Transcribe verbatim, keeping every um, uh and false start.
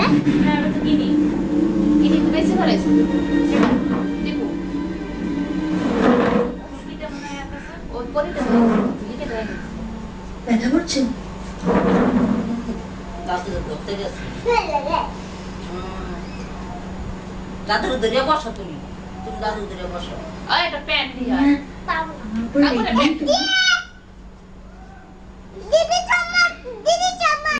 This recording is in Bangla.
হ্যাঁ ওটা তো কিনি কিনি তো বেশি করেছে দেখো কুপিটা মনে হয় আপনার ওই পরিটা লিখে দেয় ব্যথা করছে দাদু ধরতে গেছে দাদুর ধরে বসো তুমি তুমি দাদুর ধরে বসো ওই এটা প্যান্ট দিয়ে আমার উপরে রেগে